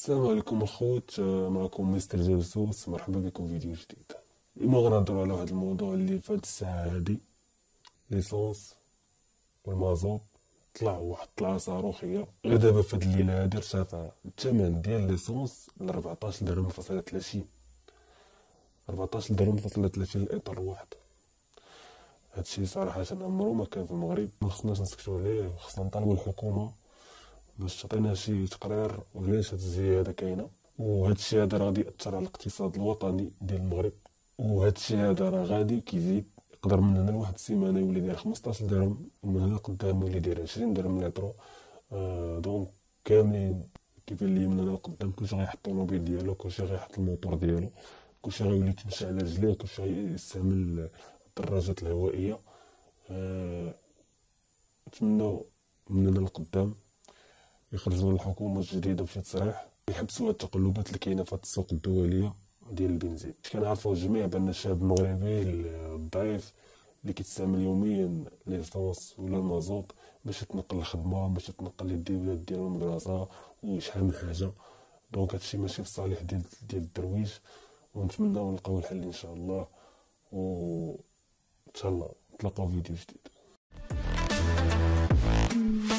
السلام عليكم الخوت، معكم مستر جاسوس. مرحبا بكم في فيديو جديد. اليوم غنهضروا على واحد الموضوع اللي في هاد الساعه هادي، ليسونس والمازوط طلع واحد الطلعه صاروخيه. غير دابا في هاد الليله هادي ارتفع الثمن ديال ليسونس ل 14 درهم فاصلة 30. 14 درهم فاصلة 30 الاطار الواحد. هادشي صراحه عمرو ما كان في المغرب، ما خصناش نسكتوا عليه، خصنا نطالبوا الحكومه باش تعطينا شي تقرير وعلاش هاد الزياده كاينه. وهاد الشيء هذا غادي ياثر على الاقتصاد الوطني ديال المغرب، وهاد الشيء هذا راه غادي كيزيد. يقدر من هنا لواحد السيمانه يولي داير 15 درهم، ومن هنا لقدام يولي داير 20 درهم لترو. دونك كاملين كيبان لي من هنا لقدام كلشي غيحط الطوموبيل ديالو، كلشي غيحط الموتور ديالو، كلشي غيولي يتمشى على رجليه، كلشي غيستعمل الدراجات الهوائيه. نتمنوا من هنا لقدام يخرجوا الحكومه الجديده بشي تصريح يحبسوا هاد التقلبات اللي كاينه في السوق الدوليه ديال البنزين. كنعرفوا الجميع بان الشاب المغربي الضعيف اللي كيستعمل يوميا ليسونس ولا المازوط باش يتنقل للخدمه، باش يتنقل يدي ولاد ديالو المدرسه وشحال من حاجه. دونك هادشي ماشي في الصالح ديال الدرويش، ونتمنوا نلقاو الحل ان شاء الله. و ان شاء الله نتلاقاو في فيديو جديد.